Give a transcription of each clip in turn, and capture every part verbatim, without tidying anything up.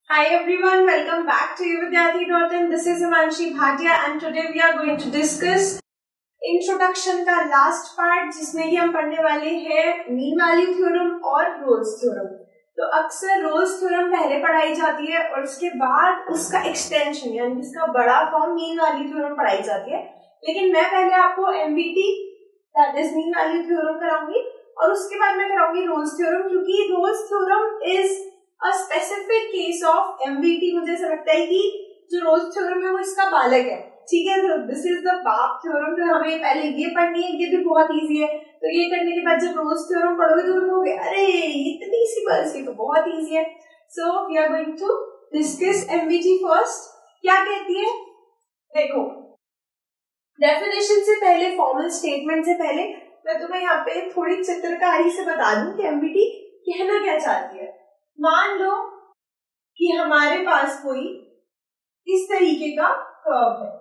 Hi everyone, welcome back to Vidyarthi dot in. This is Himanshi Bhatia and today we are going to discuss introduction का last part जिसमें कि हम पढ़ने वाले हैं mean value theorem और Rolle's theorem. तो अक्सर रोल्स थ्योरम पहले पढ़ाई जाती है और उसके बाद उसका एक्सटेंशन यानी इसका बड़ा फॉर्म मीन वैल्यू थ्योरम पढ़ाई जाती है, लेकिन मैं पहले आपको MVT that is mean value theorem कराऊंगी और उसके बाद मैं कराऊंगी रोल्स थ्योरम, क्योंकि Rolle's theorem is a specific case of MVT. मुझे ऐसा लगता है कि जो रोल्स थ्योरम है वो इसका बालक है, ठीक है। तो दिस इज द बाप थ्योरम। तो हमें पहले ये पढ़नी है, ये भी बहुत इजी है। तो ये करने के बाद जब रोल्स थ्योरम पढ़ोगे तो तुम कहोगे अरे इतनी सी बस, ये तो बहुत इजी है। So we are going to discuss MVT first. क्या कहती है देखो, डेफिनेशन से पहले, फॉर्मल स्टेटमेंट से पहले मैं तुम्हें यहाँ पे थोड़ी चित्रकारी से बता दूं कि एमवीटी कहना क्या चाहती है। मान लो कि हमारे पास कोई इस तरीके का कर्व है,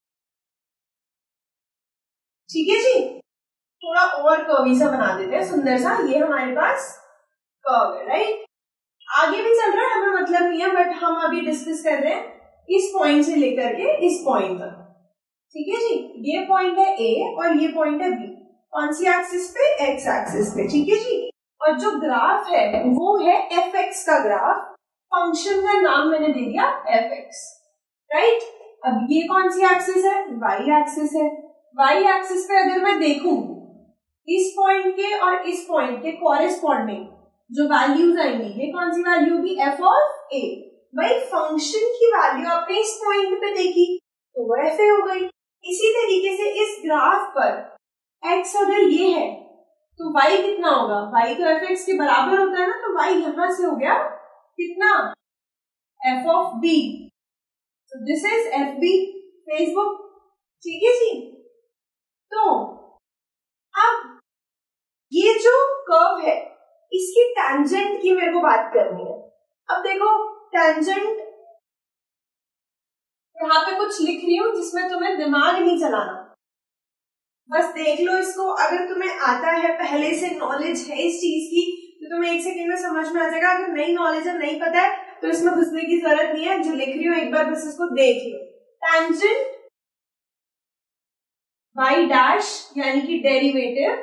ठीक है जी। थोड़ा और कर्वी सा बना देते हैं, सुंदर सा। ये हमारे पास कर्व है, राइट। आगे भी चल रहा है, हमें मतलब नहीं है, बट हम अभी डिस्कस कर रहे हैं इस पॉइंट से लेकर के इस पॉइंट तक, ठीक है जी। ये पॉइंट है ए और ये पॉइंट है बी। कौन सी एक्सिस पे? एक्स एक्सिस पे, ठीक है जी। और जो ग्राफ है वो है एफ एक्स का ग्राफ। फंक्शन का नाम मैंने दे दिया एफ एक्स, राइट। अब ये कौन सी एक्सिस है? वाई एक्सिस है। वाई एक्सिस पे अगर मैं देखूं इस पॉइंट के और इस पॉइंट के कॉरेस्पॉन्डिंग जो वैल्यूज आएंगी, ये कौन सी वैल्यू होगी? F of a. भाई फंक्शन की वैल्यू आपने इस पॉइंट पे देखी तो वो एफ ए हो गई। इसी तरीके से इस ग्राफ पर एक्स अगर ये है तो y कितना होगा? y तो एफ एक्स के बराबर होता है ना, तो y यहां से हो गया कितना? f of b। so this is f b Facebook, ठीक है जी। तो अब ये जो कर्व है इसकी टेंजेंट की मेरे को बात करनी है। अब देखो टेंजेंट यहाँ पे कुछ लिख रही हूं जिसमें तुम्हें दिमाग नहीं चलाना, बस देख लो इसको। अगर तुम्हें आता है, पहले से नॉलेज है इस चीज की, तो तुम्हें एक सेकंड में समझ में आ जाएगा। अगर नई नॉलेज है, नहीं पता है, तो इसमें घुसने की जरूरत नहीं है। जो लिख रही हूँ एक बार बस इसको देख लो। टेंजेंट बाई डैश यानी कि डेरिवेटिव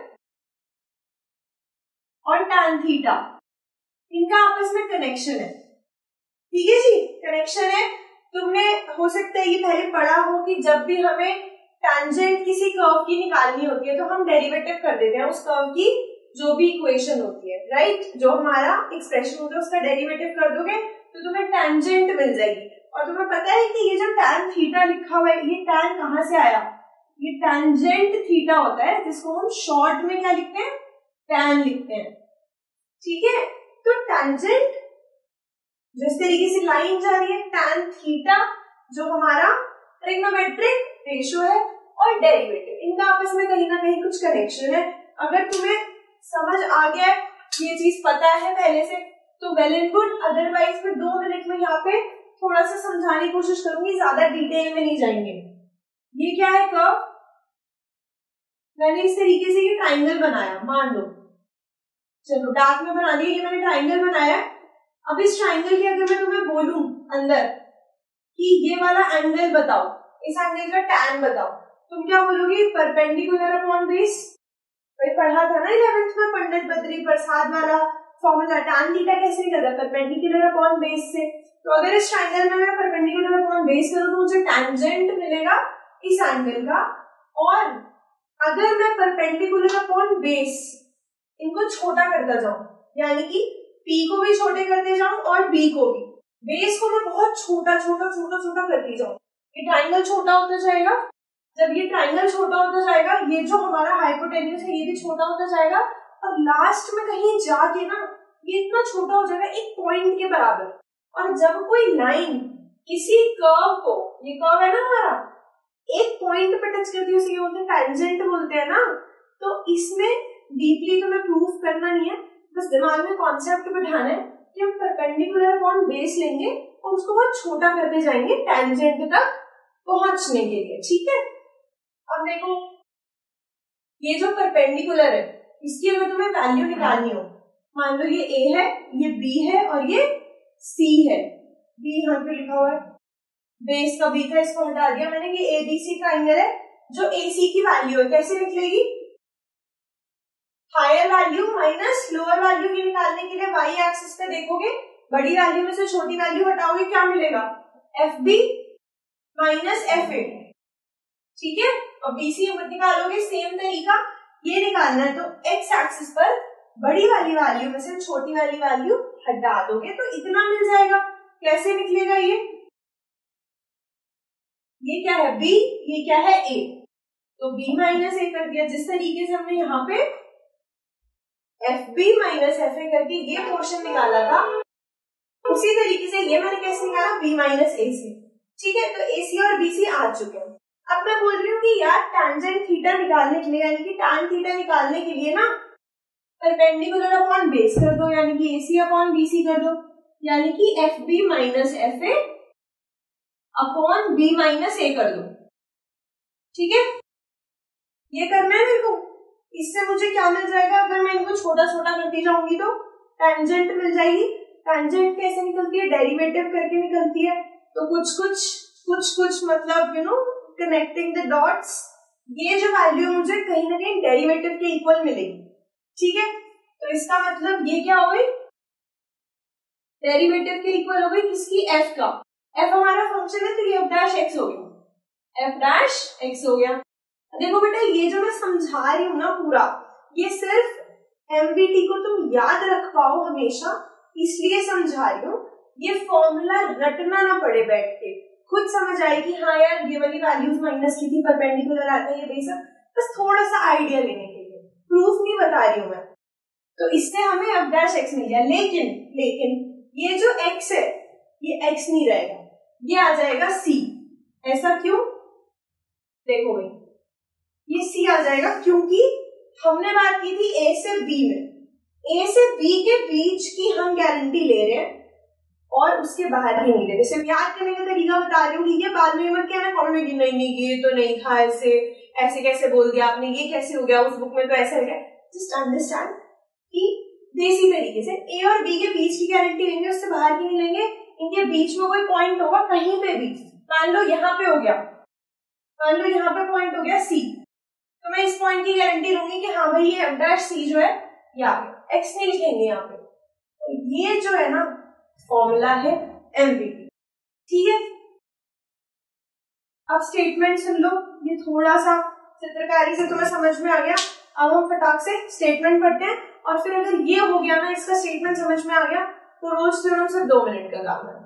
और टैन थीटा, इनका आपस में कनेक्शन है, ठीक है जी। कनेक्शन है। तुमने हो सकता है ये पहले पढ़ा हो कि जब भी हमें टेंजेंट किसी कर्व की निकालनी होती है तो हम डेरिवेटिव कर देते हैं उस कर्व की, जो भी इक्वेशन होती है, राइट। जो हमारा एक्सप्रेशन होता है उसका डेरिवेटिव कर दोगे तो तुम्हें टेंजेंट मिल जाएगी। और तुम्हें पता है कि ये जो टैन थीटा लिखा हुआ है, ये टैन कहां से आया? ये टेंजेंट थीटा होता है, जिसको हम शॉर्ट में क्या लिखते हैं? टैन लिखते हैं, ठीक है। तो टेंजेंट जिस तरीके से लाइन जा रही है, टैन थीटा जो हमारा ट्रिग्नोमेट्रिक रेशियो है, और डेरिवेटिव, इनका आपस में कहीं ना कहीं कुछ कनेक्शन है। अगर तुम्हें समझ आ गया है, ये चीज पता है पहले से, तो वेल एंड गुड। अदरवाइज मैं दो मिनट में यहाँ पे थोड़ा सा समझाने की कोशिश करूंगी, ज्यादा डिटेल में नहीं जाएंगे। ये क्या है कर्व? मैंने इस तरीके से ये ट्राइंगल बनाया, मान लो, चलो डार्क में बना दिया, ये मैंने ट्राइंगल बनाया। अब इस ट्राइंगल की अगर मैं तुम्हें बोलूं अंदर कि ये वाला एंगल बताओ, इस एंगल का टैन बताओ, तुम क्या बोलोगे? Perpendicular upon base. भाई पढ़ा था ना इलेवेंथ में पंडित बद्री प्रसाद वाला फॉर्मूला, टैन थीटा कैसे निकलता है? परपेंडिकुलर अपॉन बेस से। तो अगर इस ट्राइंगल में मैं परपेंडिकुलर अपॉन बेस करूं तो मुझे टेंजेंट मिलेगा इस एंगल का। और अगर मैं परपेंडिकुलर अपॉन बेस इनको छोटा करता जाऊं, यानी कि P को भी छोटे करते जाऊं और B को भी, बेस को मैं बहुत छोटा छोटा छोटा छोटा करती जाऊं, ये ट्राइंगल छोटा होता जाएगा। जब ये ट्राइंगल छोटा होता जाएगा, ये जो हमारा हाइपोटेन्यूस है ये भी छोटा होता जाएगा, और लास्ट में कहीं जाके ना ये इतना छोटा हो जाएगा एक पॉइंट के बराबर। और जब कोई लाइन किसी कर्व को, ये कर्व है ना हमारा, एक पॉइंट पे टच करती है उसे बोलते हैं टेंजेंट बोलते हैं ना। तो इसमें डीपली तुम्हें प्रूफ करना नहीं है, बस दिमाग में कॉन्सेप्ट बिठाना है कि हम परपेंडिकुलर अपॉन बेस लेंगे और उसको बहुत छोटा करते जाएंगे टेंजेंट तक पहुंचने के लिए, ठीक है। अब देखो ये जो परपेंडिकुलर है इसकी अगर तुम्हें वैल्यू निकालनी हो, मान लो ये A है, ये B है और ये C है, बी यहाँ पे लिखा हुआ है, बेस का बी था इसको हटा दिया मैंने, ये एबीसी ट्राइंगल है, जो एसी की वैल्यू है कैसे निकलेगी, higher value minus lower value की निकालने के लिए वाई एक्सिस पे देखोगे, बड़ी वैल्यू में से छोटी वैल्यू हटाओगे क्या मिलेगा, f b minus f a, ठीक है। और बीसी निकालोगे सेम तरीका ये निकालना है, तो एक्स एक्सिस पर बड़ी वाली वैल्यू में से छोटी वाली वैल्यू हटा दोगे तो इतना मिल जाएगा। कैसे निकलेगा ये ये क्या है बी, ये क्या है ए, तो बी माइनस ए कर दिया। जिस तरीके से हमने यहाँ पे f b minus f a करके ये पोर्शन निकाला था, उसी तरीके से ये मैंने कैसे निकाला, बी माइनस ए से, ठीक है। तो ए सी और बी सी आ चुके हैं। अब मैं बोल रही हूँ कि यार टेंजेंट थीटा निकालने के लिए, यानी कि टैन थीटा निकालने के लिए ना परपेंडिकुलर अपॉन बेस कर दो, यानी कि एसी अपॉन बीसी कर दो, यानी कि f b minus f a upon b minus a कर दो, ठीक है। ये करना है मेरे को, इससे मुझे क्या मिल जाएगा, अगर मैं इनको छोटा छोटा करती जाऊंगी तो टेंजेंट मिल जाएगी। टेंजेंट कैसे निकलती है, डेरिवेटिव करके निकलती है, तो कुछ कुछ कुछ कुछ मतलब you know connecting the dots, ये जो वैल्यू मुझे कहीं ना कहीं डेरिवेटिव के इक्वल मिलेगी, ठीक है। तो इसका मतलब ये क्या हो गई, डेरिवेटिव के इक्वल हो गई किसकी, एफ का। एफ हमारा फंक्शन है तो ये एफ डैश एक्स हो गया, एफ डैश एक्स हो गया। देखो बेटा ये जो मैं समझा रही हूँ ना पूरा, ये सिर्फ एमबीटी को तुम याद रख पाओ हमेशा, इसलिए समझा रही हूँ। ये फॉर्मूला रटना ना पड़े बैठ के, खुद समझ आए कि हाँ यार ये वाली वैल्यूज माइनस की थी, परपेंडिकुलर आता है ये बेसिक, बस थोड़ा सा आइडिया लेने के लिए, प्रूफ नहीं बता रही हूँ मैं। तो इससे हमें एफ डैश एक्स मिल गया, लेकिन लेकिन ये जो एक्स है ये एक्स नहीं रहेगा, ये आ जाएगा सी। ऐसा क्यों, देखो भाई ये सी आ जाएगा क्योंकि हमने बात की थी ए से बी में, ए से बी के बीच की हम गारंटी ले रहे हैं और उसके बाहर ही नहीं ले रहे। सिर्फ याद करने का तरीका बता रही हूँ, ठीक है। बाद में मत कहना कॉमेंट में कि नहीं नहीं ये तो नहीं था, ऐसे ऐसे कैसे बोल दिया आपने, ये कैसे हो गया, उस बुक में तो ऐसा हो गया। जस्ट अंडरस्टैंड कि देसी तरीके से ए और बी के बीच की गारंटी लेंगे, उससे बाहर की नहीं लेंगे। इनके बीच में कोई पॉइंट होगा कहीं पे भी, मान लो यहाँ पे हो गया, मान लो यहाँ पे पॉइंट हो गया सी, तो मैं इस पॉइंट की गारंटी लूंगी कि हाँ भाई ये एफ डैश सी जो है ये आ गया, एक्स नहीं लिखेंगे यहाँ पे। तो ये जो है ना फॉर्मूला है एमबीटी, ठीक है। अब स्टेटमेंट सुन लो, ये थोड़ा सा चित्रकारी से तुम्हें समझ में आ गया। अब हम फटाक से स्टेटमेंट पढ़ते हैं, और फिर अगर ये हो गया ना, इसका स्टेटमेंट समझ में आ गया, तो रोज थ्योरम सिर्फ दो मिनट का काम है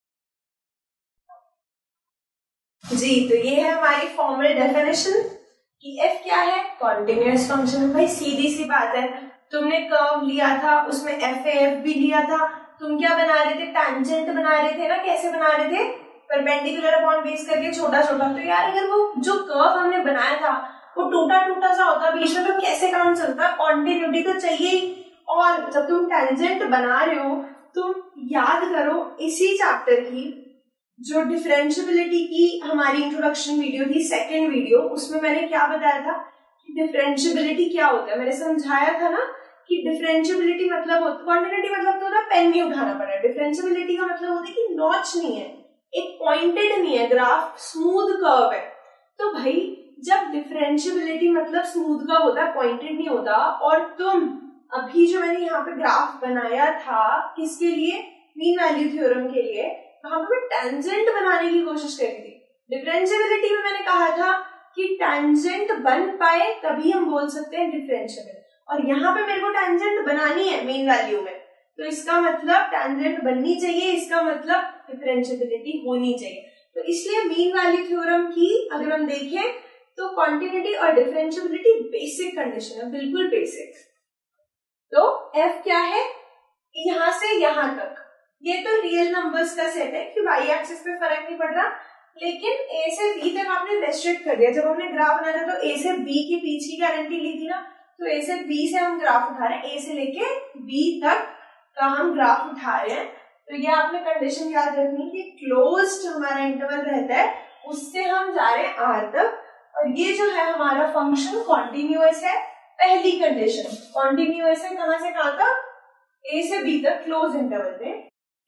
जी। तो ये है हमारी फॉर्मल डेफिनेशन कि एफ क्या है, कॉन्टिन्यूअस फंक्शन। भाई सीधी सी बात है, तुमने कर्व लिया था, उसमें एफ ए एफ भी लिया था, तुम क्या बना रहे थे, टैंजेंट बना रहे थे ना। कैसे बना रहे थे, परपेंडिकुलर अपॉन बेस करके छोटा छोटा। तो यार अगर वो जो कर्व हमने बनाया था वो टूटा टूटा सा होता बीच में, तो कैसे काम चलता, कॉन्टिन्यूटी तो चाहिए ही। और जब तुम टैंजेंट बना रहे हो, तुम याद करो इसी चैप्टर की जो डिफरेंशियबिलिटी की हमारी इंट्रोडक्शन वीडियो थी, सेकेंड वीडियो, उसमें मैंने क्या बताया था कि डिफरेंशियबिलिटी क्या होता है। मैंने समझाया था ना कि डिफरेंशियबिलिटी मतलब होता, कॉन्टिन्यूटी मतलब तो होता है पेन नहीं उठाना पड़ा, डिफरेंशियबिलिटी का मतलब होता है कि नॉच नहीं है, एक पॉइंटेड नहीं है, ग्राफ स्मूथ कर्व है। तो भाई जब डिफरेंशियबिलिटी मतलब स्मूथ कर्व होता है, पॉइंटेड नहीं होता, और तुम अभी जो मैंने यहाँ पे ग्राफ बनाया था किसके लिए, मीन वैल्यू थ्योरम के लिए, वहां पे मैं टेंजेंट बनाने की कोशिश करी थी। डिफरेंशियबिलिटी में मैंने कहा था कि टेंजेंट बन पाए तभी हम बोल सकते हैं डिफरेंशियबल, और यहाँ पे मेरे को टेंजेंट बनानी है मीन वैल्यू में, तो इसका मतलब टेंजेंट बननी चाहिए, इसका मतलब डिफरेंशियबिलिटी होनी चाहिए। तो इसलिए मीन वैल्यू थ्योरम की अगर हम देखें तो कॉन्टिन्यूटी और डिफरेंशियबिलिटी बेसिक कंडीशन है, बिल्कुल बेसिक। तो एफ क्या है, यहां से यहां तक, ये तो रियल नंबर्स का सेट है कि वाई एक्सिस पे फर्क नहीं पड़ रहा, लेकिन ए से बी तक आपने रेस्ट्रिक्ट कर दिया। जब हमने ग्राफ बनाया था तो ए से बी के बीच की गारंटी ली थी ना, तो ए से बी से हम ग्राफ उठा रहे हैं, ए से लेके बी तक का हम ग्राफ उठा रहे हैं। तो ये आपने कंडीशन याद रखनी कि क्लोज्ड हमारा इंटरवल रहता है, उससे हम जा रहे हैं आर तक, और ये जो है हमारा फंक्शन कॉन्टिन्यूअस है। पहली कंडीशन कॉन्टिन्यूअस है, कहां से कहां तक, ए से बी तक क्लोज इंटरवल में।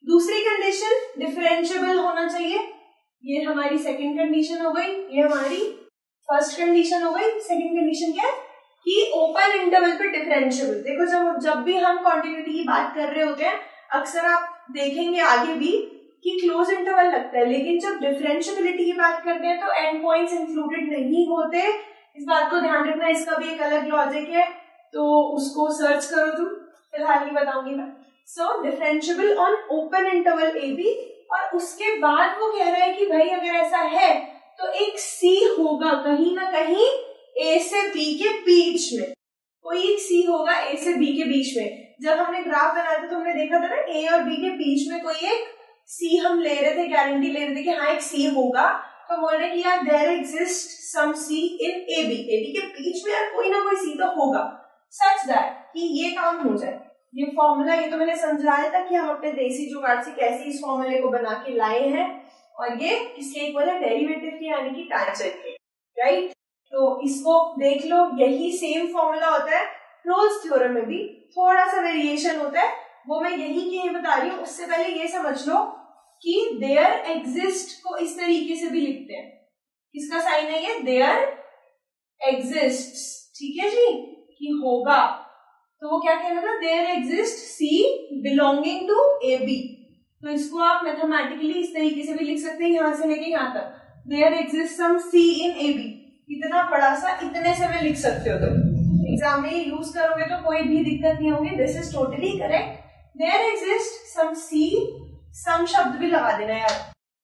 दूसरी कंडीशन डिफरेंशिएबल होना चाहिए, ये हमारी सेकंड कंडीशन हो गई, ये हमारी फर्स्ट कंडीशन हो गई। सेकंड कंडीशन क्या है कि ओपन इंटरवल पे डिफरेंशिएबल। देखो जब जब भी हम कॉन्टिन्यूटी की बात कर रहे होते हैं अक्सर आप देखेंगे आगे भी कि क्लोज इंटरवल लगता है, लेकिन जब डिफरेंशिएबिलिटी की बात करते हैं तो एंड पॉइंट्स इंक्लूडेड नहीं होते। इस बात को ध्यान रखना, इसका भी एक अलग लॉजिक है, तो उसको सर्च करो तुम, फिलहाल नहीं बताऊंगी मैं। So differentiable on open interval a b, और उसके बाद वो कह रहा है कि भाई अगर ऐसा है तो एक सी होगा कहीं ना कहीं ए से बी के बीच में, कोई एक सी होगा ए से बी के बीच में। जब हमने ग्राफ बनाया था तो हमने देखा था ना ए और बी के बीच में कोई एक सी हम ले रहे थे, गारंटी ले रहे थे कि हाँ एक सी होगा, तो बोल रहे कि यार there exist some c in a b, a b के बीच में यार कोई ना कोई सी तो होगा, सच दैट कि ये काम हो जाए। ये फॉर्मूला, ये तो मैंने समझाया था कि हम अपने देसी जुगाड़ से कैसे इस फॉर्मूले को बना के लाए हैं, और ये किसके इक्वल है, डेरिवेटिव के यानी कि टैंजेंट के, राइट। तो इसको देख लो, यही सेम फॉर्मूला होता है रोल्स थ्योरम में भी, थोड़ा सा वेरिएशन होता है, वो मैं यही के बता रही हूँ। उससे पहले ये समझ लो कि देयर एग्जिस्ट को इस तरीके से भी लिखते हैं, किसका साइन है ये, देयर एग्जिस्ट, ठीक है जी, कि होगा। तो वो क्या कह रहा था, there exist c belonging to a b, तो इसको आप मैथमेटिकली इस तरीके से भी लिख सकते हैं, यहां से लेके यहां तक, there exist some c in a b, इतना बड़ा सा इतने से में लिख सकते हो। तुम एग्जाम में यूज करोगे तो कोई भी दिक्कत नहीं होगी, this is totally correct. There exist some c, some शब्द भी लगा देना यार,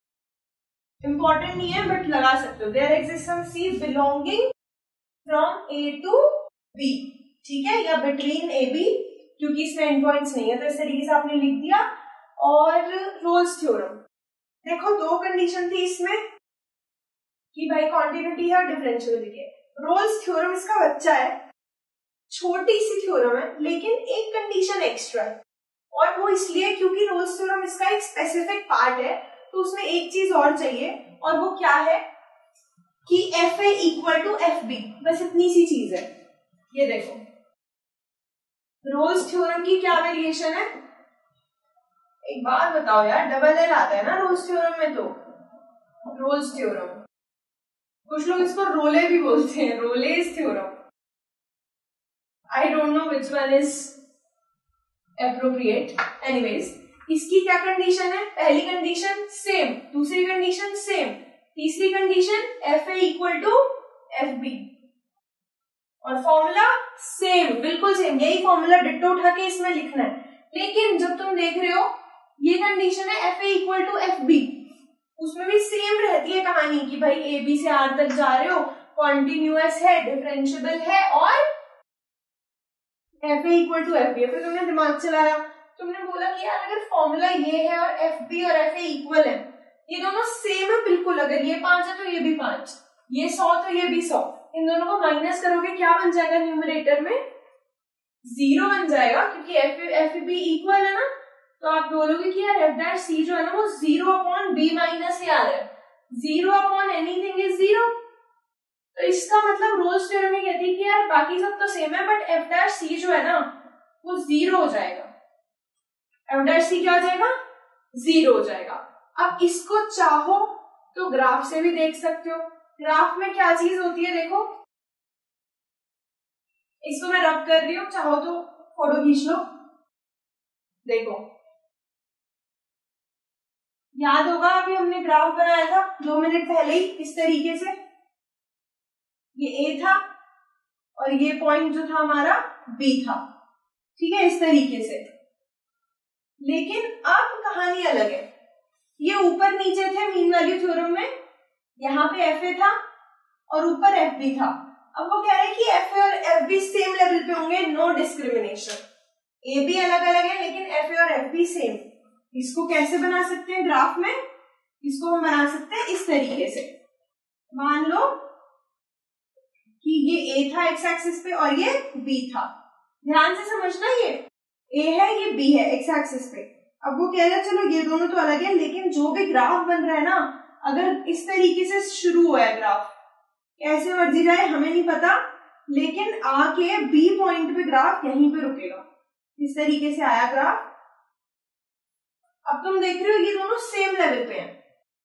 इंपॉर्टेंट नहीं है बट लगा सकते हो। There exist some c belonging from a to b, ठीक है, या बिटवीन ए बी, क्योंकि इसमें एंड पॉइंट्स नहीं है तो इस तरीके से आपने लिख दिया। और रोल्स थ्योरम, देखो दो कंडीशन थी इसमें कि भाई कॉन्टिन्यूटी है और डिफरेंशिएबिलिटी है। रोल्स थ्योरम इसका बच्चा है, छोटी सी थ्योरम है, लेकिन एक कंडीशन एक्स्ट्रा है, और वो इसलिए क्योंकि रोल्स थ्योरम इसका एक स्पेसिफिक पार्ट है, तो उसमें एक चीज और चाहिए, और वो क्या है कि f a equal to f b, बस इतनी सी चीज है। ये देखो रोल्स थ्योरम की क्या वेरिएशन है, एक बात बताओ यार, डबल एल आता है ना रोल्स थ्योरम में, तो रोल्स थ्योरम, कुछ लोग इसको रोले भी बोलते हैं, Rolle's theorem, I don't know which one is appropriate. Anyways, इसकी क्या कंडीशन है, पहली कंडीशन सेम, दूसरी कंडीशन सेम, तीसरी condition f a equal to f b, और फॉर्मूला सेम, बिल्कुल सेम, यही फॉर्मूला डिट्टो उठा के इसमें लिखना है। लेकिन जब तुम देख रहे हो ये कंडीशन है f a equal to f b, उसमें भी सेम रहती है कहानी कि भाई ए बी से आर तक जा रहे हो, कॉन्टिन्यूअस है, डिफरेंशिएबल है, और f a equal to f b. फिर तुमने दिमाग चलाया, तुमने बोला कि यार अगर फॉर्मूला ये है और एफ बी और एफ ए इक्वल है, ये दोनों सेम है बिल्कुल, अगर ये पांच है तो ये भी पांच, ये सौ तो ये भी सौ, इन दोनों को माइनस करोगे क्या बन जाएगा, न्यूमरेटर में जीरो बन जाएगा, क्योंकि एफ एफ बी इक्वल है ना, तो आप बोलोगे कि यार एफ डैश सी जो है ना वो zero upon b minus a आ रहा है, zero upon anything is zero. तो इसका मतलब रोल्स थ्योरम में कहती है कि यार बाकी सब तो सेम है, बट एफ डैश सी जो है ना वो जीरो हो जाएगा, एफ डैश सी क्या हो जाएगा, जीरो हो जाएगा। अब इसको चाहो तो ग्राफ से भी देख सकते हो, ग्राफ में क्या चीज होती है, देखो इसको मैं रब कर रही हूं, चाहो तो फोटो खींच लो, देखो याद होगा अभी हमने ग्राफ बनाया था दो मिनट पहले ही, इस तरीके से, ये ए था और ये पॉइंट जो था हमारा बी था, ठीक है, इस तरीके से। लेकिन अब कहानी अलग है, ये ऊपर नीचे थे मीन वैल्यू थ्योरम में, यहाँ पे एफ ए था और ऊपर एफ बी था। अब वो कह रहे हैं कि एफ ए और एफ बी सेम लेवल पे होंगे, नो डिस्क्रिमिनेशन, ए बी अलग अलग है लेकिन एफ ए और एफ बी सेम। इसको कैसे बना सकते हैं ग्राफ में, इसको हम बना सकते हैं इस तरीके से, मान लो कि ये ए था एक्स एक्सिस पे और ये बी था, ध्यान से समझना, ये ए है ये बी है एक्स एक्सिस पे। अब वो कह रहा है चलो ये दोनों तो अलग है, लेकिन जो भी ग्राफ बन रहा है ना, अगर इस तरीके से शुरू हुआ है ग्राफ, कैसे मर्जी जाए हमें नहीं पता, लेकिन आके बी पॉइंट पे ग्राफ यहीं पे रुकेगा, इस तरीके से आया ग्राफ, अब तुम देख रहे हो ये दोनों सेम लेवल पे हैं,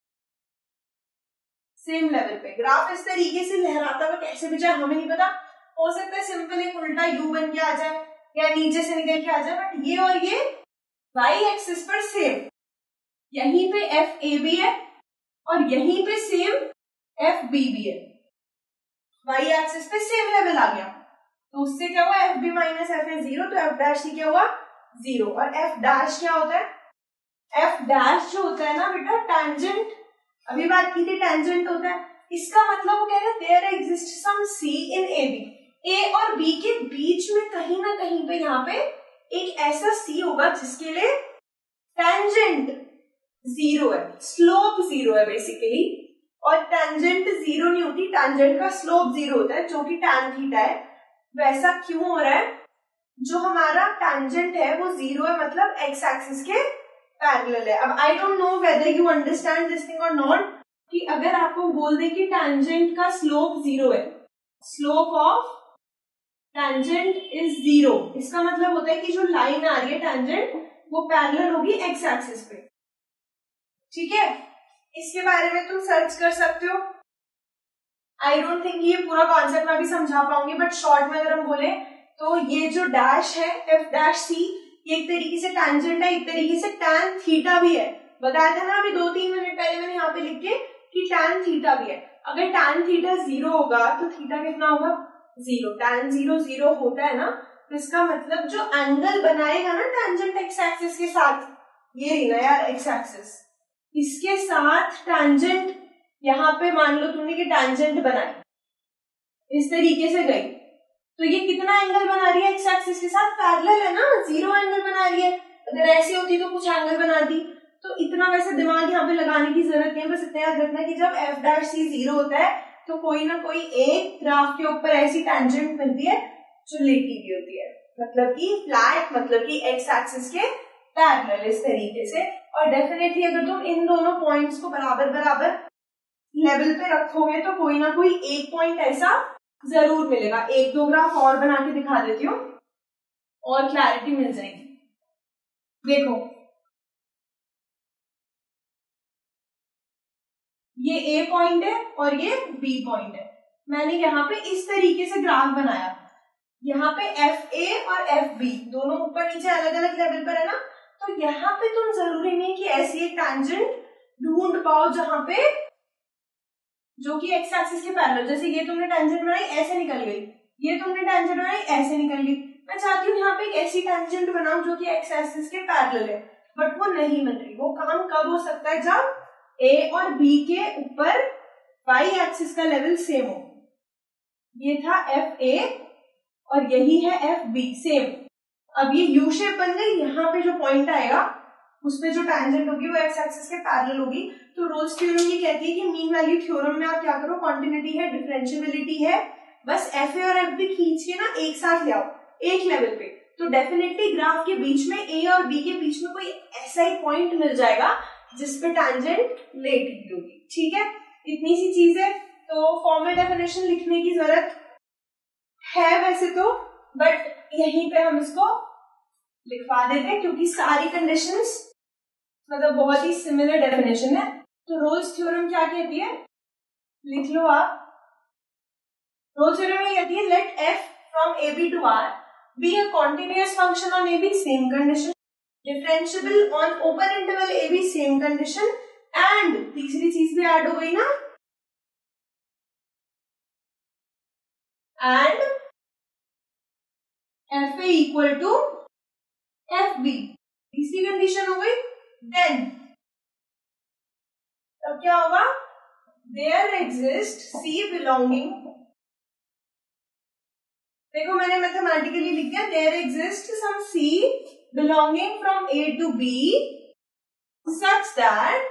सेम लेवल पे। ग्राफ इस तरीके से लहराता हुआ कैसे भी जाए हमें नहीं पता, हो सकता है सिंपल एक उल्टा यू बन के आ जाए या नीचे से निकल के आ जाए, बट ये और ये वाई एक्सिस पर सेम, यहीं पे एफ ए भी है और यहीं पे सेम एफ बी भी है, वाई एक्सिस पे सेम लेवल आ गया, तो उससे क्या हुआ f b minus f a zero, तो एफ डैश क्या हुआ जीरो। और एफ डैश क्या होता है, एफ डैश जो होता है ना बेटा टैंजेंट, अभी बात की थी टैंजेंट होता है, इसका मतलब वो कह रहे हैं there exist some c in a b, a और बी के बीच में कहीं ना कहीं पे यहाँ पे एक ऐसा सी होगा जिसके लिए टैंजेंट जीरो है, स्लोप जीरो है बेसिकली, और टैंजेंट जीरो नहीं होती, टैंजेंट का स्लोप जीरो होता है जो कि टैन थीटा है। वैसा क्यों हो रहा है, जो हमारा टैंजेंट है वो जीरो है, मतलब एक्स एक्सिस के पैरेलल है। अब I don't know whether you understand this thing और नॉट, कि अगर आपको बोल दे कि टैंजेंट का स्लोप जीरो है, slope of tangent is zero, इसका मतलब होता है कि जो लाइन आ रही है टैंजेंट वो पैरेलल होगी एक्स एक्सिस पे, ठीक है। इसके बारे में तुम सर्च कर सकते हो, आई डोंट थिंक ये पूरा कॉन्सेप्ट मैं भी समझा पाऊंगी, बट शॉर्ट में अगर हम बोले तो ये जो डैश है एफ डैश सी, ये एक तरीके से टैंजेंट है, एक तरीके से टैन थीटा भी है। बताया था ना अभी दो तीन मिनट पहले मैंने यहाँ पे लिख के कि टैन थीटा भी है। अगर टैन थीटा जीरो होगा तो थीटा कितना होगा जीरो, टैन जीरो जीरो होता है ना, तो इसका मतलब जो एंगल बनाएगा ना टैंजेंट एक्स एक्सिस के साथ, ये रही ना यार एक्स एक्सिस, इसके साथ टैंजेंट, यहाँ पे मान लो तुमने कि टैंजेंट बनाई इस तरीके से गई, तो ये कितना एंगल बना रही है एक्स एक्सिस के साथ, पैरेलल है ना, जीरो एंगल बना रही है। अगर ऐसी होती तो कुछ एंगल बनाती, तो इतना वैसे दिमाग यहाँ पे लगाने की जरूरत नहीं है, बस इतना याद रखना कि जब एफ डैश सी जीरो होता है तो कोई ना कोई एक ग्राफ के ऊपर ऐसी टैंजेंट मिलती है जो लेटी हुई होती है, मतलब कि फ्लैट, मतलब कि एक्स एक्सिस के पैरेलल इस तरीके से। और डेफिनेटली अगर तुम इन दोनों पॉइंट्स को बराबर बराबर लेवल पे रखोगे तो कोई ना कोई एक पॉइंट ऐसा जरूर मिलेगा। एक दो ग्राफ और बना के दिखा देती हूँ और क्लैरिटी मिल जाएगी। देखो ये ए पॉइंट है और ये बी पॉइंट है, मैंने यहाँ पे इस तरीके से ग्राफ बनाया, यहाँ पे एफ ए और एफ बी दोनों ऊपर नीचे अलग अलग लेवल पर है ना, तो यहाँ पे तुम जरूरी नहीं कि ऐसी एक टैंजेंट ढूंढ पाओ जहां पे जो कि एक्स एक्सिस के पैरेलल, जैसे ये तुमने टैंजेंट बनाई ऐसे निकल गई, ये तुमने टैंजेंट बनाई ऐसे निकल गई। मैं चाहती हूँ यहाँ पे एक ऐसी टैंजेंट बनाऊं जो कि एक्स एक्सिस के पैरेलल है, बट वो नहीं मिल रही। वो काम कब हो सकता है, जब ए और बी के ऊपर वाई एक्सिस का लेवल सेम हो। ये था एफ ए और यही है एफ बी सेम। अब ये यू शेप बन गई, यहाँ पे जो पॉइंट आएगा उसपे जो टैंजेंट होगी वो एक्स एक्सिस के पैरेलल होगी। तो रोल्स थ्योरम ये कहती है कि मीन वैल्यू थ्योरम में आप क्या करो, कॉन्टिन्यूटी है, डिफरेंशियबिलिटी है, बस एफ ए और एफ बी खींच के ना एक साथ ले आओ एक लेवल पे, तो डेफिनेटली ग्राफ के बीच में ए और बी के बीच में कोई ऐसा ही पॉइंट मिल जाएगा जिसपे टैंजेंट लेटी होगी। ठीक है, इतनी सी चीज है। तो फॉर्मल डेफिनेशन लिखने की जरूरत है वैसे तो, बट यहीं पे हम इसको लिखवा देते हैं क्योंकि सारी कंडीशंस मतलब बहुत ही सिमिलर डेफिनेशन है। तो रोल्स थ्योरम क्या कहती है, लिख लो आप। रोल्स थ्योरम ये कहती है let f from a b to R be a continuous function on a b, same condition, differentiable on open interval a b, same condition, and तीसरी चीज भी ऐड हो गई ना, and f a equal to f b, तीसरी condition हो गई। Then तब क्या होगा, देयर एग्जिस्ट सी बिलोंगिंग, देखो मैंने मैथमेटिकली लिख दिया, there exist some c belonging from a to b such that,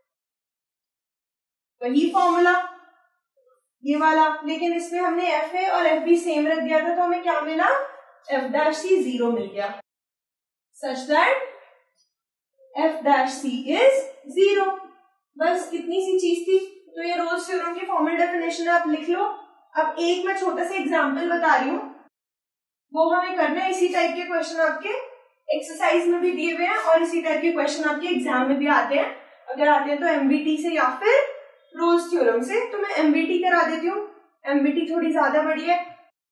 वही फॉर्मूला ये वाला, लेकिन इसमें हमने एफ ए और एफ बी सेम रख दिया था, तो हमें क्या मिला, एफ डैश सी जीरो मिल गया, such that f dash c is zero. बस इतनी सी चीज थी। तो ये रोल्स थ्योरम की फॉर्मल डेफिनेशन आप लिख लो। अब एक मैं छोटा सा एग्जांपल बता रही हूँ, वो हमें करना है, इसी टाइप के क्वेश्चन आपके एक्सरसाइज में भी दिए हुए हैं और इसी टाइप के क्वेश्चन आपके एग्जाम में भी आते हैं। अगर आते हैं तो एमबीटी से या फिर रोल्स थ्योरम से। तो मैं एमबीटी करा देती हूँ। एमबीटी थोड़ी ज्यादा बड़ी है,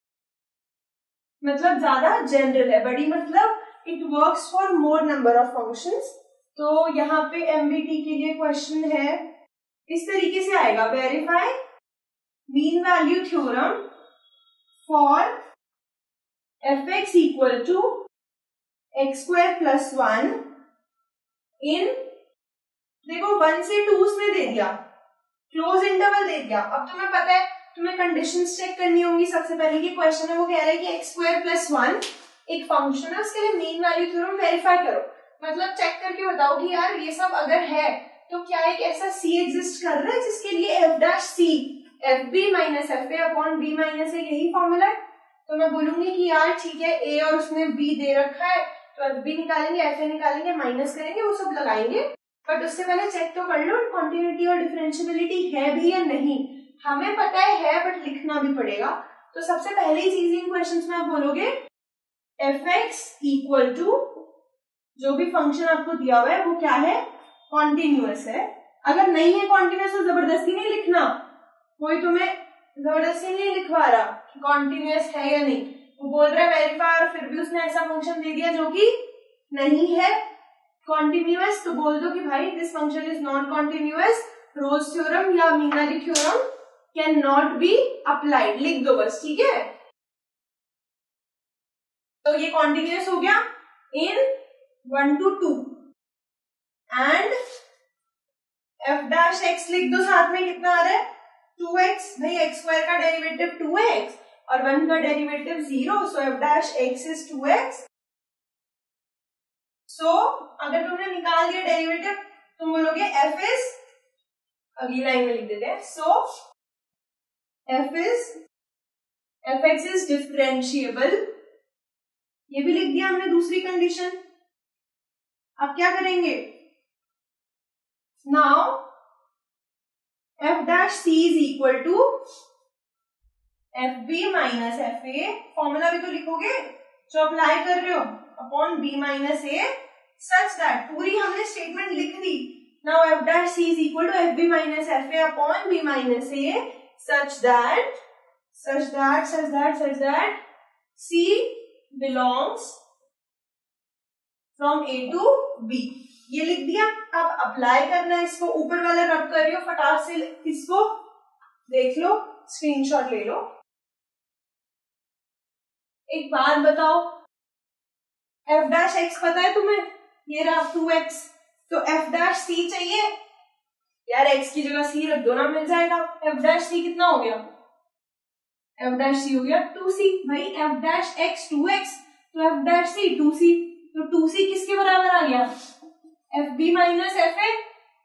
मतलब ज्यादा जनरल है। बड़ी मतलब it works for more number of functions. तो यहाँ पे एमबीटी के लिए क्वेश्चन है इस तरीके से आएगा, verify mean value theorem for f x equal to x square plus one in, देखो वन से टू उसने दे दिया, क्लोज इंटरवल दे दिया। अब तुम्हें पता है, तुम्हें कंडीशंस चेक करनी होंगी। सबसे पहले की क्वेश्चन है वो कह रहा है कि एक्स स्क्वायर प्लस वन एक फंक्शन है, उसके लिए मीन वैल्यू थ्योरम वेरीफाई करो। मतलब चेक करके बताओ कि यार ये सब अगर है तो क्या एक ऐसा सी एग्जिस्ट कर रहा है जिसके लिए f dash c f b minus f a upon b minus a यही फॉर्मूला है। तो मैं बोलूंगी कि यार ठीक है, ए और उसने बी दे रखा है तो एफ बी निकालेंगे, एफ ए निकालेंगे, माइनस करेंगे, वो सब लगाएंगे। बट उससे पहले चेक तो कर लो कॉन्टिन्यूटी और डिफरेंशियबिलिटी है भी या नहीं। हमें पता है है बट लिखना भी पड़ेगा। तो सबसे पहली चीज इन क्वेश्चंस में आप बोलोगे एफ एक्स इक्वल टू जो भी फंक्शन आपको दिया हुआ है वो क्या है, कॉन्टिन्यूअस है। अगर नहीं है कॉन्टिन्यूअस तो जबरदस्ती नहीं लिखना, कोई तुम्हें जबरदस्ती नहीं लिखवा रहा कि कॉन्टिन्यूअस है या नहीं। वो बोल रहा है वेरीफाई और फिर भी उसने ऐसा फंक्शन दे दिया जो कि नहीं है कॉन्टिन्यूअस, तो बोल दो कि भाई this function is not continuous, Rolle's theorem या mean value theorem can not be applied, लिख दो बस, ठीक है। तो ये कॉन्टिन्यूअस हो गया in one to two and f dash x लिख दो, साथ में कितना आ रहा है टू एक्स। भाई एक्स स्क्वायर का डेरिवेटिव टू एक्स और वन का derivative zero, so f dash x is two x. So अगर तुमने निकाल दिया डेरिवेटिव तुम बोलोगे एफ इज, अगली लाइन में लिख देते हैं, so f is f x is differentiable. ये भी लिख दिया हमने दूसरी कंडीशन। अब क्या करेंगे, now f dash c is equal to f b minus f a, formula भी तो लिखोगे जो अप्लाई कर रहे हो, upon b minus a such that, पूरी हमने स्टेटमेंट लिख दी। Now f dash c is equal to f b minus f a upon b minus a such that such that such that such that c belongs from a to b. ये लिख दिया। अब apply करना है इसको, ऊपर वाला रब कर रही हो, फटाक से इसको देख लो, स्क्रीनशॉट ले लो। एक बात बताओ, एफ डैश एक्स पता है तुम्हें, ये रहा टू एक्स, तो एफ डैश सी चाहिए यार, एक्स की जगह सी रख दो ना, मिल जाएगा। एफ डैश सी कितना हो गया, एफ डैश सी हो गया टू सी। भाई f dash x two x तो f dash c two c, तो टू सी किसके बराबर आ गया, f b minus f a,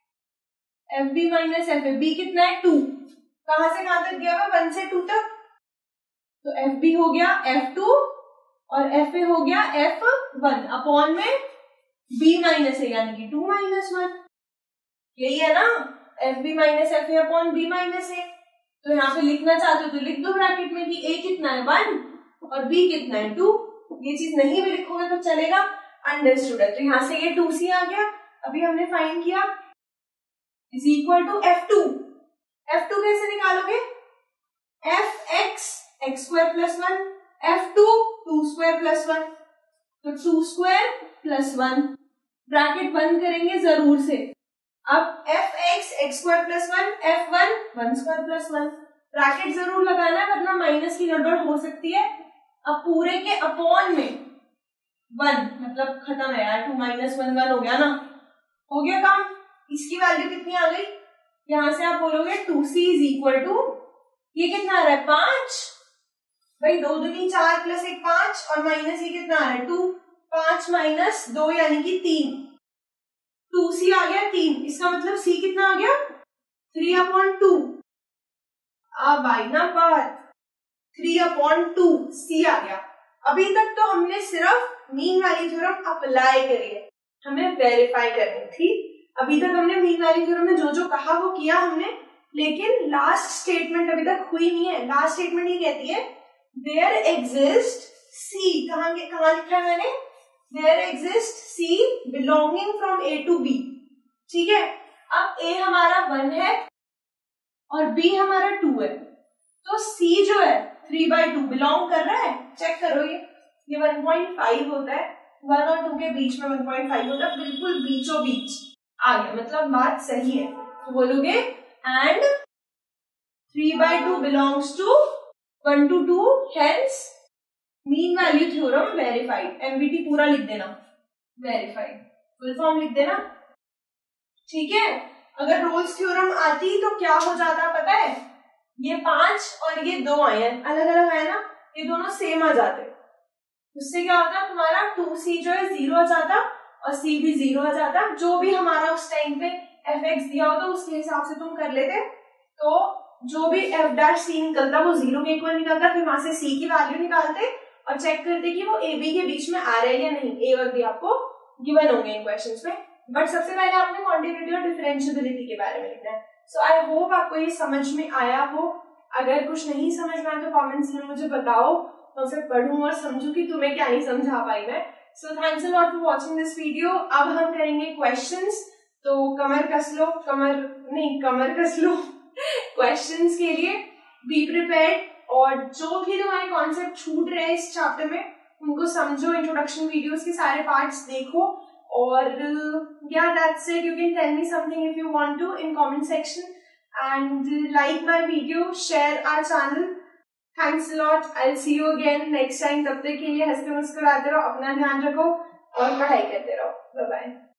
f b minus f a, b कितना है टू, कहां से कहां तक गया हुआ, वन से टू तक, तो एफ बी हो गया एफ टू और एफ ए हो गया एफ वन अपॉन में बी माइनस ए यानी कि टू माइनस वन। यही है ना, f b minus f a upon b minus a. तो यहाँ पे लिखना चाहते हो तो लिख दो ब्रैकेट में कि ए कितना है वन और बी कितना है टू। ये चीज नहीं भी लिखोगे तो चलेगा, अंडरस्टूड है। तो यहाँ से ये टू सी आ गया, अभी हमने फाइंड किया, is equal to f two. F two कैसे निकालोगे, f x x square plus one, f two two square plus one, तो two square plus one, bracket बंद करेंगे जरूर से। अब f x x square plus one, f one one square plus one, bracket जरूर लगाना है वरना माइनस की गड़बड़ हो सकती है। अब पूरे के अपॉन में वन, मतलब खत्म है यार, टू माइनस वन वन हो गया ना, हो गया काम। इसकी वैल्यू कितनी आ गई, यहां से आप बोलोगे two c is equal to, ये कितना आ रहा है पांच, भाई दो दूनी चार प्लस एक पांच और माइनस ये कितना आ रहा है टू, पांच माइनस दो यानी कि तीन, टू सी आ गया तीन। इसका मतलब सी कितना आ गया थ्री अपॉन टू। अब आई ना बात, थ्री अपॉन टू सी आ गया। अभी तक तो हमने सिर्फ मीन वैल्यू थ्योरम अप्लाई करी है, हमें वेरीफाई करनी थी। अभी तक हमने मीन वैल्यू थ्योरम में जो जो कहा वो किया हमने, लेकिन लास्ट स्टेटमेंट अभी तक हुई नहीं है। लास्ट स्टेटमेंट ये कहती है देयर एग्जिस्ट सी, कहां कहां लिखा है मैंने, there exist c belonging from a to b. ठीक है, अब ए हमारा वन है और बी हमारा टू है, तो सी जो है थ्री बाई टू बिलोंग कर रहा है। चेक करो, ये ये वन पॉइंट फाइव होता है, वन और टू के बीच में वन पॉइंट फाइव होता है, बिल्कुल बीचों बीच आ गया, मतलब बात सही है। तो बोलोगे and three by two belongs to one to two, hence mean value theorem verified. MVT पूरा लिख देना, वेरीफाइड फुल फॉर्म लिख देना। ठीक है, अगर रोल्स थ्योरम आती तो क्या हो जाता पता है, ये पांच और ये दो आए हैं अलग अलग आए ना, ये दोनों सेम आ जाते, उससे क्या होता तुम्हारा टू सी जो है जीरो आ जाता और सी भी जीरो आ जाता। जो भी हमारा उस टाइम पे एफ एक्स दिया होता उसके हिसाब से तुम कर लेते, तो जो भी एफ डैश सी निकलता वो जीरो के इक्वल निकलता, फिर वहां से सी की वैल्यू निकालते और चेक करते कि वो ए बी के बीच में आ रहा है या नहीं। ए और बी आपको गिवन होंगे इन क्वेश्चंस में, बट सबसे पहले आपने क्वांटिटेटिव और डिफरेंशियबिलिटी के बारे में लिखना है। सो आई होप आपको ये समझ में आया हो। अगर कुछ नहीं समझ में आया तो कमेंट्स में मुझे बताओ, मैं उसे पढ़ूं और समझूं कि तुम्हें क्या नहीं समझा पाई मैं। So thanks a lot for watching this video. अब हम करेंगे क्वेश्चंस, तो कमर कस लो, कमर नहीं कमर कस लो क्वेश्चंस के लिए, बी प्रिपेयर्ड। और जो भी तुम्हारे कॉन्सेप्ट छूट रहे हैं इस चैप्टर में उनको समझो, इंट्रोडक्शन वीडियोस के सारे पार्ट्स देखो, और yeah, that's it. You can tell me something if you want to in comment section, and like my video, share our channel. Thanks a lot. I'll see you again next time. तब तक के लिए हंसते मुस्कुराते रहो, अपना ध्यान रखो और पढ़ाई करते रहो। Bye bye.